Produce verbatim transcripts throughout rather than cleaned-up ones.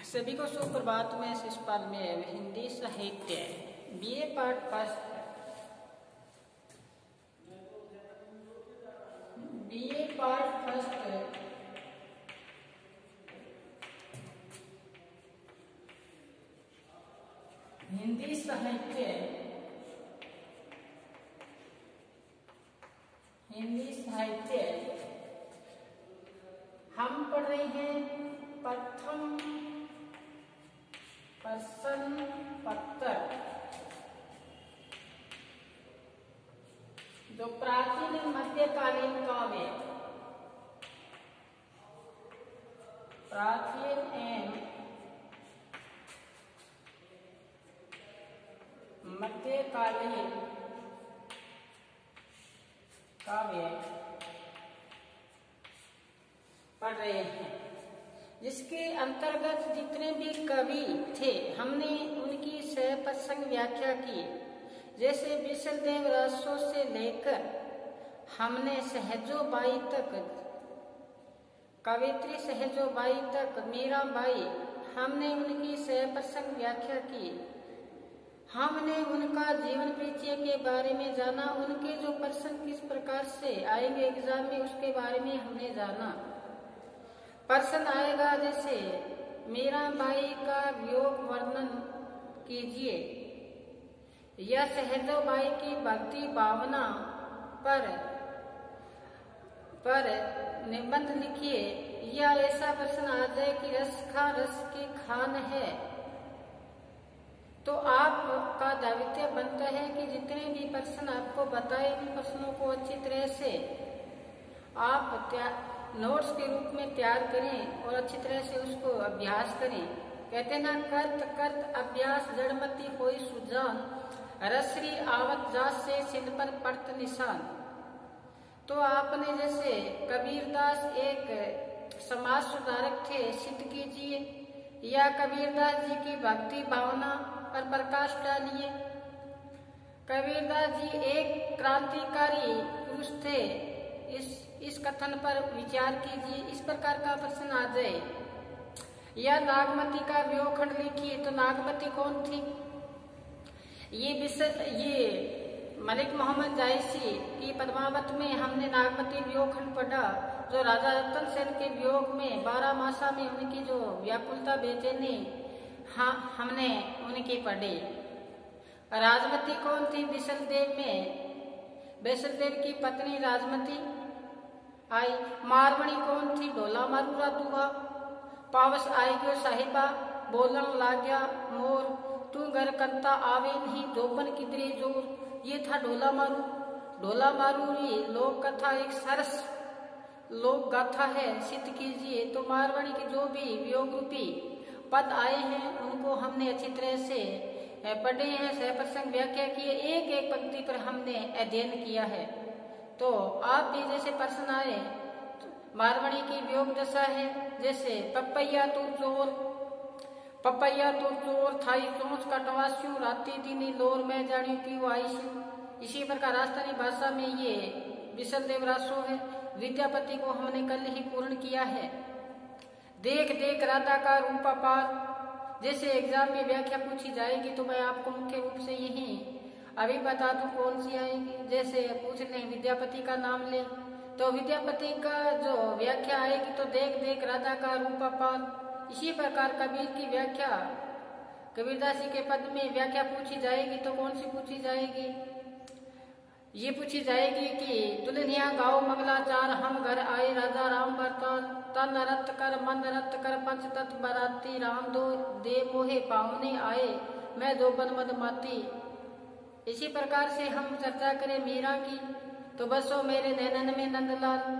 सभी को सुप्रभात में शिषपाल में हिंदी साहित्य BA part first BA part first Hindi साहित्य हिंदी साहित्य हम पढ़ रहे हैं प्रथम प्रश्न पत्र जो प्राचीन मध्यकालीन काव्य प्राचीन एवं मध्यकालीन काव्य पढ़ रहे हैं, जिसके अंतर्गत जितने भी कवि थे हमने उनकी सहप्रसंग व्याख्या की। जैसे विशलदेव रासो से लेकर हमने सहजोबाई तक, कवित्री सहजोबाई तक, मीराबाई, हमने उनकी सहप्रसंग व्याख्या की। हमने उनका जीवन परिचय के बारे में जाना, उनके जो प्रश्न किस प्रकार से आएंगे एग्जाम में उसके बारे में हमने जाना। प्रश्न आएगा जैसे मीराबाई का वियोग वर्णन कीजिए या सहजोबाई की भक्ति भावना पर पर निबंध लिखिए, या ऐसा प्रश्न आ जाए कि रस खा रस की खान है, तो आपका दायित्व बनता है कि जितने भी प्रश्न आपको बताए उन प्रश्नों को अच्छी तरह से आप नोट्स के रूप में तैयार करें और अच्छी तरह से उसको अभ्यास करें। कहते ना करत करत अभ्यास जड़मती कोई सुजान, रसरी आवत जात से सिंध पर पड़त निशान। तो आपने जैसे कबीरदास एक समाज सुधारक थे, सिद्ध कीजिए, या कबीरदास जी की भक्ति भावना पर प्रकाश डालिए। कबीरदास जी एक क्रांतिकारी पुरुष थे, इस इस कथन पर विचार कीजिए, इस प्रकार का प्रश्न आ जाए। या नागमती का वियोग खंड लिखिए, तो नागमती कौन थी? ये विषय ये मलिक मोहम्मद जायसी की पद्मावत में हमने नागमती वियोग खंड पढ़ा, जो राजा रतन सेन के वियोग में बारह मासा में उनकी जो व्याकुलता बेचैनी हाँ हमने उनकी पढ़ी। राजमती कौन थी? विशलदेव में विशलदेव की पत्नी राजमती आई। मारवणी कौन थी? ढोला मारूरा दुआ। पावस आई गयो साहिबा, बोलन लाग्या मोर, तू घर कंता आवे नहीं, जोबन किधरे जोर। ये था ढोला मारू। ढोला मारूरी लोक कथा एक सरस लोक गाथा है, सिद्ध कीजिए। तो मारवाड़ी के जो भी वियोग रूपी पद आए हैं उनको हमने अच्छी तरह से पढ़े हैं, सहप्रसंग व्याख्या किए, एक एक पंक्ति पर हमने अध्ययन किया है। तो आप भी जैसे प्रश्न आए, मारवाड़ी की वियोग दशा है, जैसे पपैया तू चोर, पपैया तू चोर थाई चोंच कटवास्यू, राती दिनी लोर में जानी पीऊ आईस्यू। इसी प्रकार राजस्थानी भाषा में ये विशलदेव रासो है। विद्यापति को हमने कल ही पूर्ण किया है। देख देख राधा का रूपा पार, जैसे एग्जाम में व्याख्या पूछी जाएगी तो मैं आपको मुख्य रूप से यही अभी बता दूं कौन सी आएगी। जैसे पूछने विद्यापति का नाम ले, तो विद्यापति का जो व्याख्या आएगी तो देख देख राधा का रूपा पार। इसी प्रकार कबीर की व्याख्या, कबीरदास जी के पद में व्याख्या पूछी जाएगी तो कौन सी पूछी जाएगी? ये पूछी जाएगी कि दुल्हनिया गाओ मंगलाचार, हम घर आए राजा राम बरताल, तन रत कर मन रत कर पंच तत्व बराती, राम दो दे मोहे पावने आए, मैं दो बन मद माती। इसी प्रकार से हम चर्चा करें मीरा की, तो बसो मेरे नैनन में नंदलाल।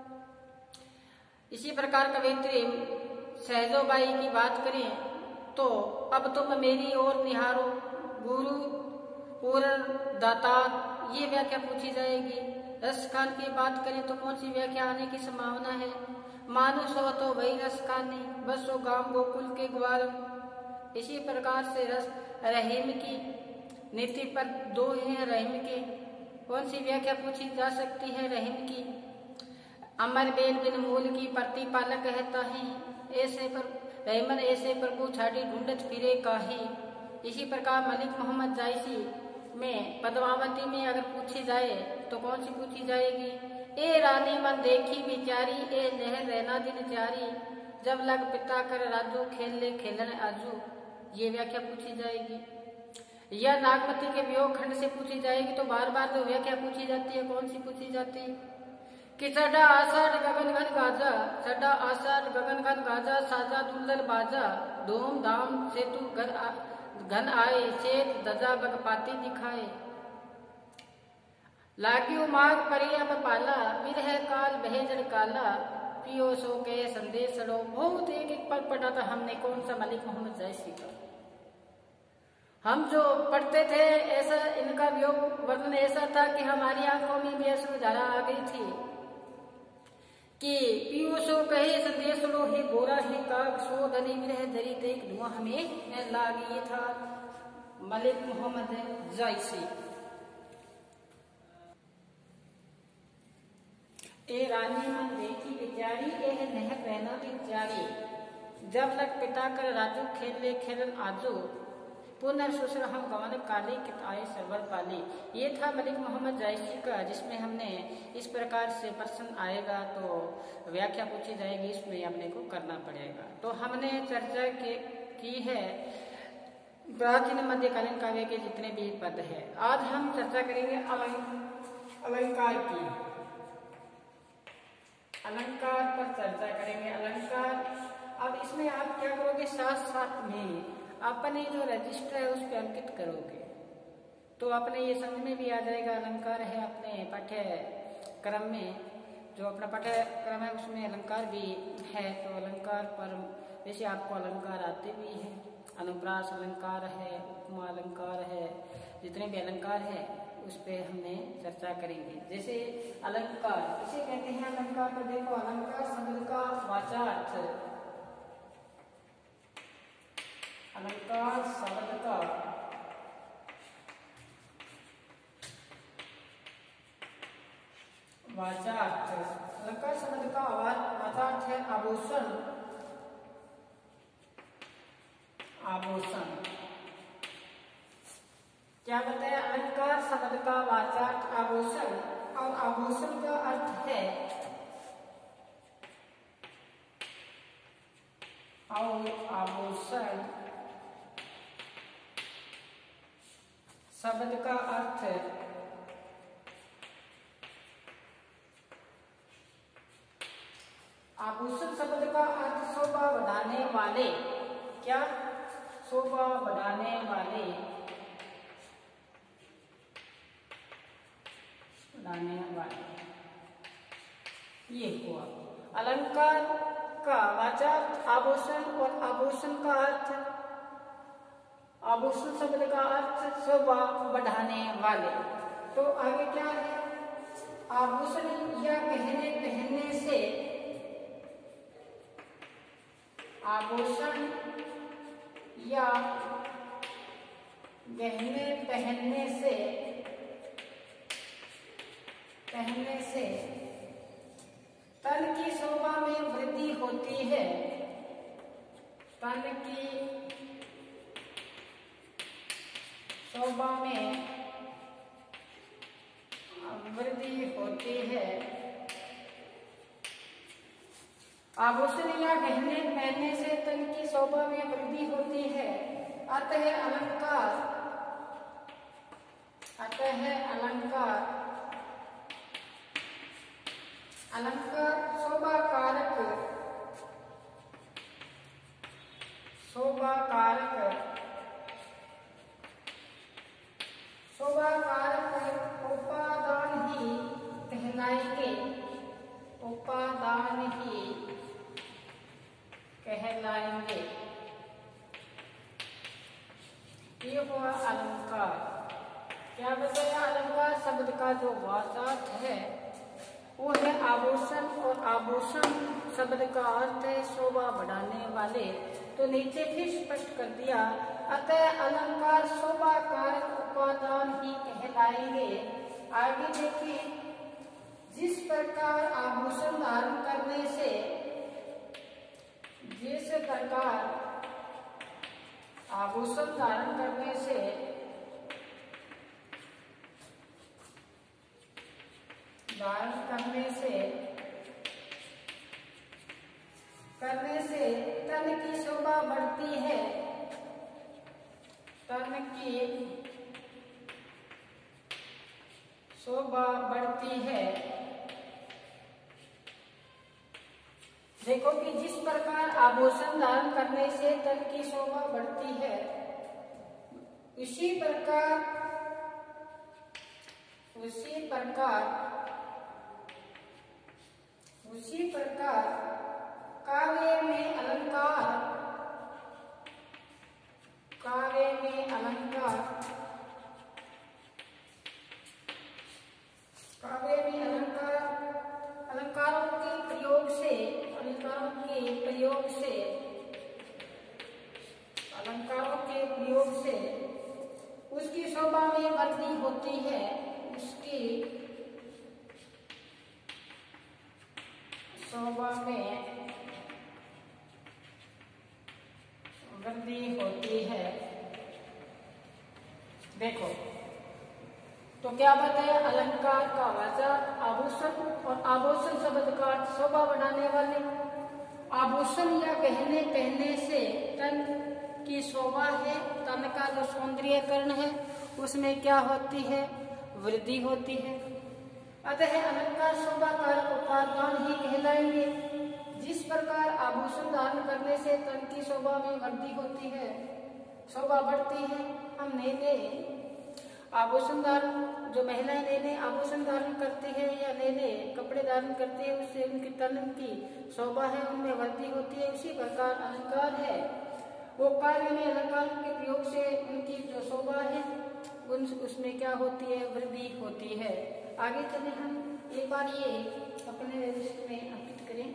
इसी प्रकार कवित्री सहजोबाई की बात करें तो अब तुम मेरी ओर निहारो, गुरु पूर्ण दातार, ये व्याख्या पूछी जाएगी। रस खान की बात करें तो कौन सी व्याख्या आने की संभावना है? मानुष हो तो वही रस खानी, बसो गांव गोकुल के ग्वाल। इसी प्रकार से रस रहीम की नीति पर दो हैं रहीम के, कौन सी व्याख्या पूछी जा सकती है रहीम की? अमर बेल बिन मूल की प्रतिपालक कहता है, ऐसे पर रहमन ऐसे प्रभु छाड़ी ढूंढत फिरे काही। इसी प्रकार मलिक मोहम्मद जायसी में पद्मावती में अगर पूछी जाए तो कौन सी पूछी जाएगी? ए रानी मन देखी बिचारी, ए नहर रहना दिन चारी, जब लग पिता कर राजू खेल ले खेलन आजू। ये व्याख्या पूछी जाएगी। या नागमती के वियोग खंड से पूछी जाएगी तो बार बार जो व्याख्या पूछी जाती है कौन सी पूछी जाती है? कि चढ़ा आषाढ़ गगन घन गाजा, चढ़ा आषाढ़ गगन घन गाजा, साजा दुल्लर बाजा, धूम धाम से तू घर घन आए, चेत दजा बगपाती दिखाए। लाग्यू माग परी अब पाला, विरह काल बहेजड़ काला, पियो सो के संदेश सड़ो। बहुत एक एक पद पढ़ा था हमने, कौन सा? मलिक मोहम्मद जायसी का। हम जो पढ़ते थे ऐसा इनका वियोग वर्णन ऐसा था कि हमारी आंखों में भी ऐसी धारा आ गई थी कि पियो सो कहे संदेश सड़ो, हे गोरा हे काग सो धनी विरह धरी देख धुआं हमें लाग। ये था मलिक मोहम्मद जायसी। ए रानी मन देखी बिचारी, एह नहर रहना बिचारी, जब लग पिता कर राजू खेल ले खेलन आजू, पुनर्सुसर हम गवन काली कित आए सरवर पाली। ये था मलिक मोहम्मद जायसी का, जिसमें हमने इस प्रकार से प्रश्न आएगा तो व्याख्या पूछी जाएगी, इसमें अपने को करना पड़ेगा। तो हमने चर्चा के, की है प्राचीन मध्यकालीन काव्य के जितने भी पद है। आज हम चर्चा करेंगे अलंकार की। अलंकार पर चर्चा करेंगे। अलंकार, अब इसमें आप क्या करोगे? साथ साथ में अपने जो रजिस्टर है उस पर अंकित करोगे तो अपने ये समझ में भी आ जाएगा। अलंकार है अपने पाठ्य क्रम में, जो अपना पाठ्यक्रम है उसमें अलंकार भी है। तो अलंकार पर वैसे आपको अलंकार आते भी हैं, अनुप्रास अलंकार है, उपमा अलंकार है, जितने भी अलंकार है उस पे हमने चर्चा करेंगे। जैसे अलंकार इसे कहते हैं। अलंकार पर देखो, अलंकार शब्द का वाचार्थ, अलंकार शब्द का वाचार्थ, अलंकार शब्द का वाचार्थ है आभूषण। आभूषण क्या बताया? अलंकार शब्द का वाचार्थ आभूषण, और आभूषण का अर्थ है और आभूषण शब्द का अर्थ आभूषण शब्द का अर्थ शोभा बढ़ाने वाले। क्या? शोभा बढ़ाने वाले, बढ़ाने वाले, ये हुआ अलंकार का वाचार्थ आभूषण। और आभूषण का अर्थ, आभूषण शब्द का अर्थ शोभा बढ़ाने वाले। तो आगे क्या है? आभूषण या गहने पहनने से, आभूषण या गहने पहनने से, पहनने से तन की शोभा में वृद्धि होती है। तन की शोभा में वृद्धि होती है। आभूषण या गहने पहनने से तन की शोभा में वृद्धि होती है। अतः अलंकार, अतः अलंकार, अलंकार शोभा कारक, शोभा कारक, शोभा कारक उपादान ही कहलाएंगे, उपादान ही कहलाएंगे। ये हुआ अलंकार। क्या बताया? अलंकार शब्द का जो वाचार्थ है वो है आभूषण, और आभूषण शब्द का अर्थ है शोभा बढ़ाने वाले। तो नीचे फिर स्पष्ट कर दिया, अतः अलंकार शोभा कारक उपादान ही कहलाएंगे। आगे देखिए, जिस प्रकार आभूषण धारण करने से, जिस प्रकार आभूषण धारण करने से धारण करने से करने से तन की शोभा बढ़ती है, तन की शोभा बढ़ती है। देखो कि जिस प्रकार आभूषण धारण करने से तन की शोभा बढ़ती है, उसी प्रकार उसी प्रकार उसी प्रकार काव्य में अलंकार काव्य में अलंकार काव्य में अलंकार अलंकारों के प्रयोग से अलंकारों के प्रयोग से अलंकारों के प्रयोग से उसकी शोभा में वृद्धि होती है, उसकी शोभा में वृद्धि होती है। देखो तो क्या बताया, अलंकार का वाचा आभूषण, और आभूषण शब्द का शोभा बढ़ाने वाले। आभूषण या गहने पहनने से तन की शोभा है, तन का जो सौंदर्यकरण है उसमें क्या होती है, वृद्धि होती है। अतः अलंकार शोभा कारक उपादान ही कहलाएंगे। जिस प्रकार आभूषण धारण करने से तन की शोभा में वृद्धि होती है, शोभा बढ़ती है। हम नए नए आभूषण धारण, जो महिलाएं नए नए आभूषण धारण करती है या नए नए कपड़े धारण करती है, उससे उनकी तन की शोभा है उनमें वृद्धि होती है। उसी प्रकार अलंकार है, वो कार्य में अलंकार के प्रयोग से उनकी जो शोभा है उन उसमें क्या होती है, वृद्धि होती है। आगे चले हम एक बार ये अपने लिस्ट में अंकित करें।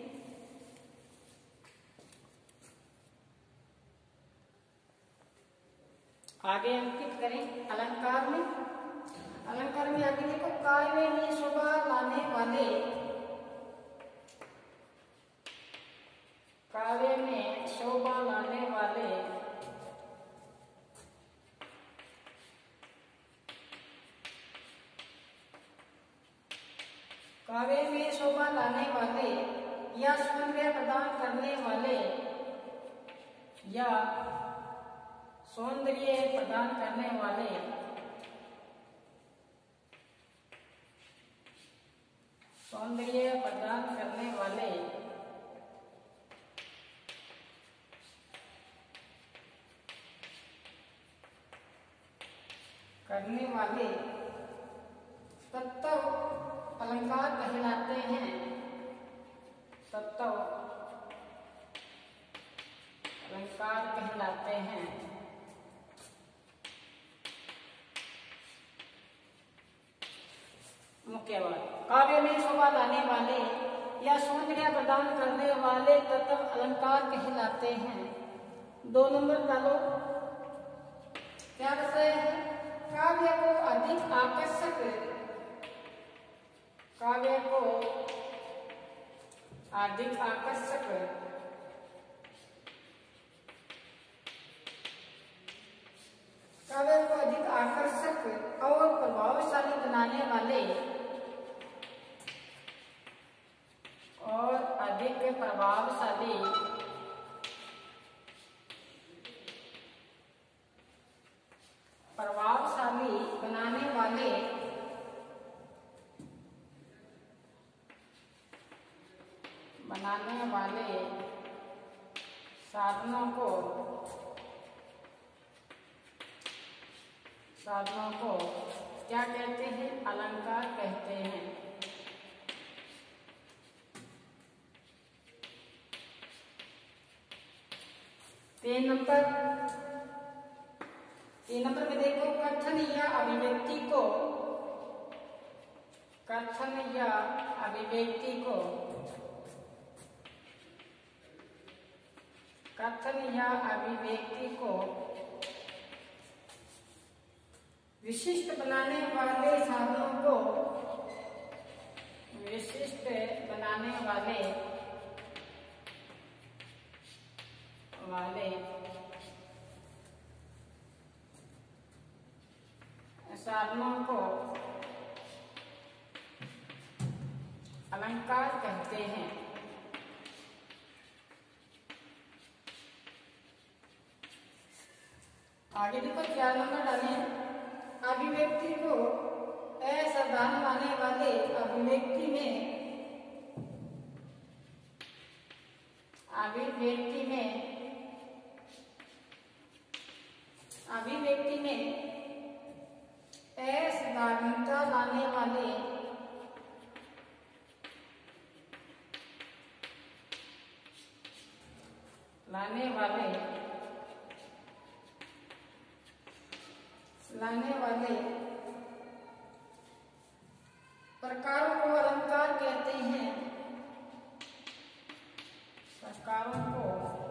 आगे अंकित करें अलंकार में। अलंकार में आगे देखो, काव्य में शोभा लाने वाले, काव्य में शोभा लाने वाले काव्य में शोभा लाने वाले या सौंदर्य प्रदान करने वाले या सौंदर्य प्रदान करने वाले सौंदर्य प्रदान करने वाले करने वाले तत्व अलंकार कहलाते हैं। तत्व अलंकार कहलाते हैं। मुख्य बात, काव्य में शोभा लाने वाले या सौंदर्य प्रदान करने वाले तत्व अलंकार कहलाते हैं। दो नंबर डालो, क्या बताया है, काव्य को अधिक आकर्षक काव्य को अधिक आकर्षक काव्य को अधिक आकर्षक और प्रभावशाली बनाने वाले और अधिक प्रभावशाली प्रभावशाली बनाने वाले बनाने वाले साधनों को साधनों को क्या कहते हैं, अलंकार कहते हैं। तीन नंबर तीन नंबर में देखो, कथन या अभिव्यक्ति को कथन या अभिव्यक्ति को कथन या अभिव्यक्ति को विशिष्ट बनाने वाले साधनों को विशिष्ट बनाने वाले वाले साधनों को अलंकार कहते हैं। आगे देखो चार नंबर डाले, अभिव्यक्ति को असाधारण मानने वाले अभिव्यक्ति में अभिव्यक्ति में अभिव्यक्ति में असाधारणता लाने वाले लाने वाले लाने वाले प्रकारों को अलंकार कहते हैं। प्रकारों को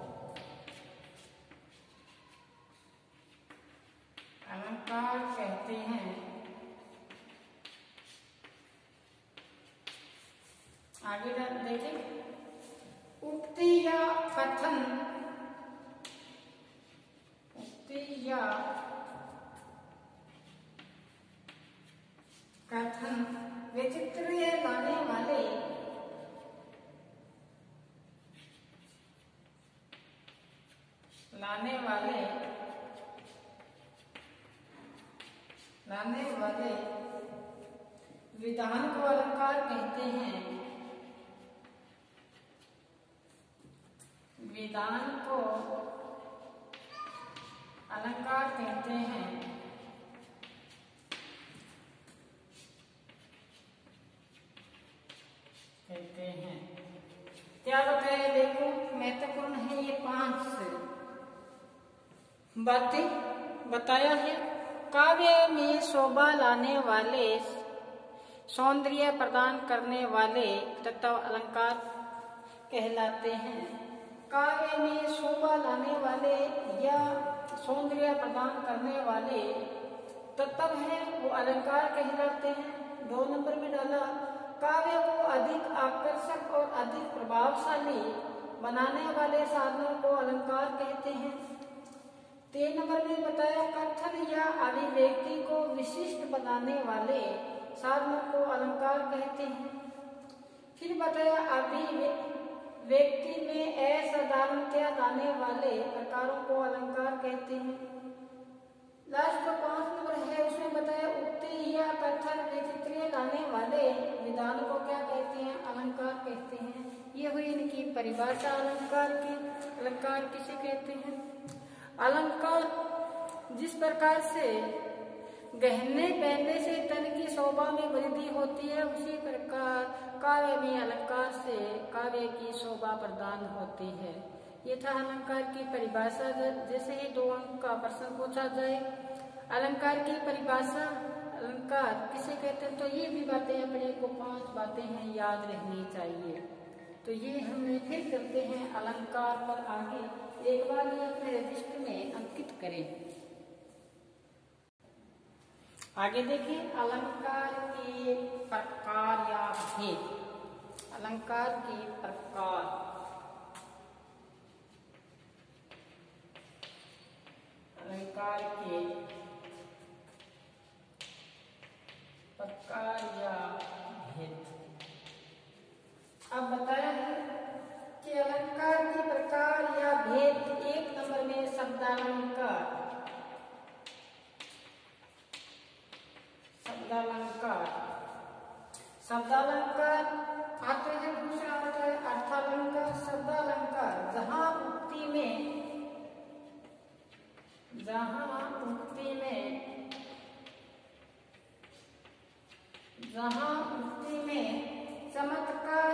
अलंकार कहते हैं। आगे देखें, उक्ति या कथन उक्ति या कथन विचित्र लाने वाले लाने वाले लाने वाले विधान को अलंकार कहते हैं। विधान को अलंकार कहते हैं। कहते हैं क्या बताया, देखो महत्वपूर्ण है ये पांच बातें बताया है। काव्य में शोभा लाने वाले, सौंदर्य प्रदान करने वाले तत्व अलंकार कहलाते हैं। काव्य में शोभा लाने वाले या सौंदर्य प्रदान करने वाले तत्व हैं वो अलंकार कहलाते हैं। दो नंबर में डाला, काव्य को अधिक आकर्षक और अधिक प्रभावशाली बनाने वाले साधनों को अलंकार कहते हैं। तीन नंबर में बताया, कथन या अभिव्यक्ति को विशिष्ट बनाने वाले साधनों को अलंकार कहते हैं। फिर बताया, अभिव्यक्ति में असाधारणता लाने वाले प्रकारों को अलंकार कहते हैं। लास्ट जो पांच नंबर है उसमें बताया, उक्ति या कथन विचित्र लाने वाले विधान को क्या कहते हैं, अलंकार कहते हैं। ये हुई इनकी परिभाषा अलंकार की। अलंकार किसे कहते हैं? अलंकार जिस प्रकार से गहने पहनने से तन की शोभा में वृद्धि होती है, उसी प्रकार काव्य में अलंकार से काव्य की शोभा प्रदान होती है। ये था अलंकार की परिभाषा। जैसे ही दो अंक का प्रश्न पूछा जाए, अलंकार की परिभाषा, अलंकार किसे कहते हैं, तो ये भी बातें अपने को पांच बातें हैं याद रहनी चाहिए। तो ये हमें फिर करते हैं अलंकार पर आगे, एक बार ये अपने रजिस्टर में अंकित करें। आगे देखें, अलंकार के प्रकार या भेद। अलंकार के प्रकार, अलंकार के प्रकार या भेद। अब बताया है कि अलंकार के प्रकार या भेद। एक नंबर में शब्दालंकार। शब्दालंकार शब्दालंकार आते हैं। दूसरा आता है अर्थालंकार। शब्दालंकार जहां उक्ति में जहां उक्ति में जहां उक्ति में चमत्कार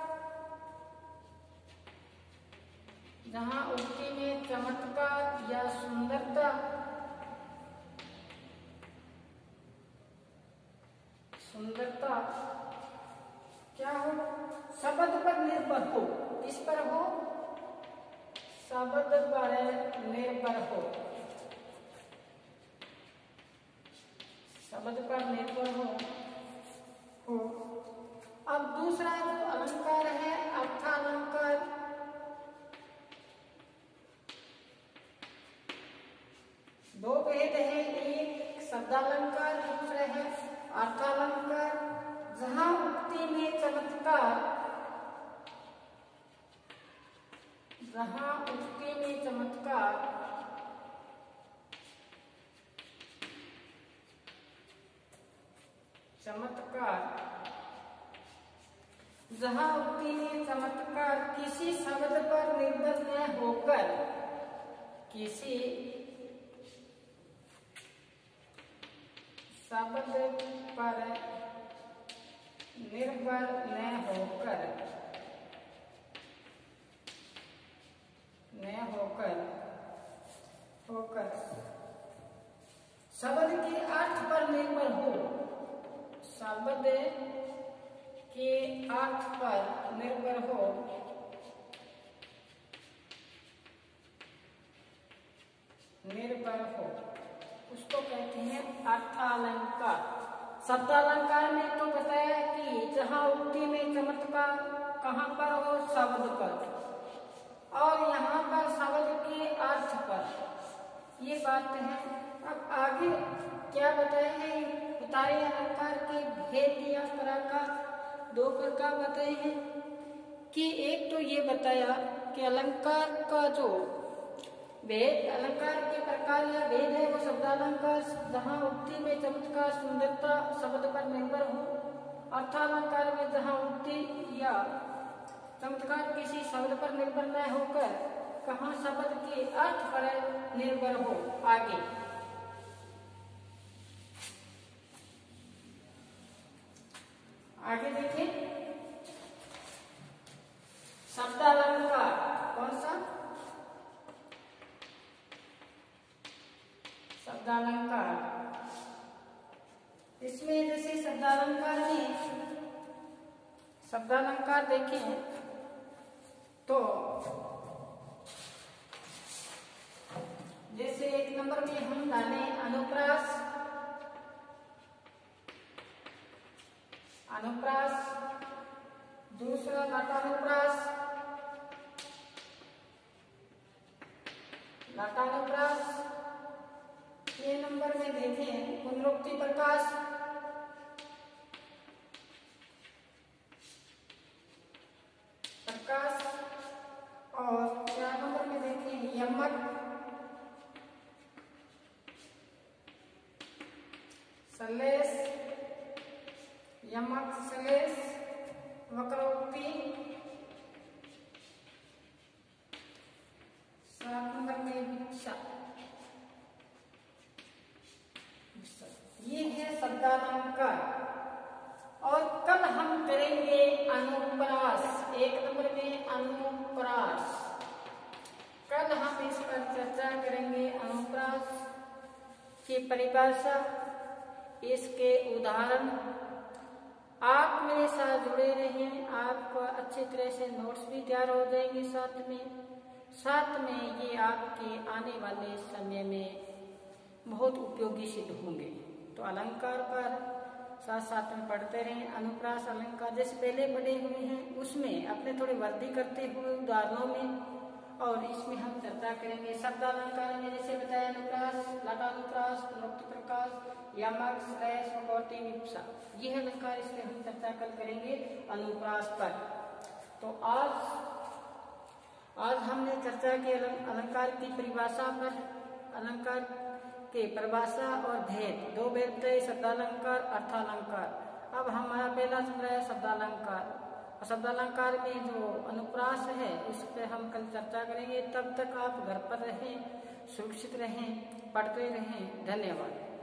जहां उक्ति में चमत्कार या सुंदरता सुंदरता क्या हो, शब्द पर निर्भर हो। किस पर हो? शब्द पर निर्भर हो। शब्द पर निर्भर हो हो अब दूसरा जो अलंकार है अर्थालंकार। शब्दालंकार दूसरे है अर्थालंकार। जहां उक्ति में चमत्कार, जहां उक्ति में चमत्कार चमत्कार जहां उक्ति में चमत्कार किसी शब्द पर निर्भर न होकर, किसी शब्द पर निर्भर न होकर न होकर होकर शब्द के अर्थ पर निर्भर हो, शब्द के अर्थ पर निर्भर हो, निर्भर हो उसको कहते हैं अर्थालंकार। शब्दालंकार में तो बताया कि जहां उक्ति में चमत्कार कहां पर हो, शब्द पर, और यहाँ पर शब्द के अर्थ पर, ये बात है। अब आगे क्या बताए हैं, उतारे अलंकार के भेद या प्रकार, दो प्रकार बताए हैं कि एक तो ये बताया कि अलंकार का जो भेद, अलंकार के प्रकार या भेद है वो शब्दालंकार जहाँ उक्ति में चमत्कार सुंदरता शब्द पर निर्भर हो, अर्थालंकार में जहाँ उक्ति या चमत्कार किसी शब्द पर निर्भर न होकर कहाँ शब्द के अर्थ पर निर्भर हो। आगे आगे देखिए शब्दालंकार, कौन सा शब्दालंकार, इसमें जैसे शब्दालंकार में शब्दालंकार देखें तो जैसे एक नंबर में हम डाले अनुप्रास, अनुप्रास, दूसरा लटानुप्रास, लटानुप्रास, ये नंबर में देखें पुनरुक्ति प्रकाश, प्रकाश, और चार नंबर में देखें यमक, सलेस, यमक सलेस, वक्रोक्ति, सात नंबर में विक्षा। ये है शब्दालंकार। और कल हम करेंगे अनुप्रास, एक नंबर में अनुप्रास, कल हम इस पर चर्चा करेंगे। अनुप्रास की परिभाषा, इसके उदाहरण। आप मेरे साथ जुड़े रहें, आपको अच्छी तरह से नोट्स भी तैयार हो जाएंगे साथ में साथ में ये आपके आने वाले समय में बहुत उपयोगी सिद्ध होंगे। तो अलंकार पर साथ साथ में पढ़ते रहें। अनुप्रास अलंकार जैसे पहले पढ़े हुए हैं उसमें अपने थोड़ी वृद्धि करते हुए उदाहरणों में, और इसमें हम चर्चा करेंगे। शब्दालंकार में जैसे बताया अनुप्रास, लटानुप्रास, पुनरुक्ति प्रकाश, यमक, श्लेष, वक्रोक्ति, विवक्षा, यह अलंकार इसमें हम चर्चा कल करेंगे अनुप्रास पर। तो आज आज हमने चर्चा की अलंकार की परिभाषा पर, अलंकार के परिभाषा और भेद, दो भेद थे, शब्दालंकार, अर्थालंकार। अब हमारा पहला चल रहा है शब्दालंकार। शब्दालंकार में जो अनुप्रास है उस पर हम कल चर्चा करेंगे। तब तक आप घर पर रहें, सुरक्षित रहें, पढ़ते रहें। धन्यवाद।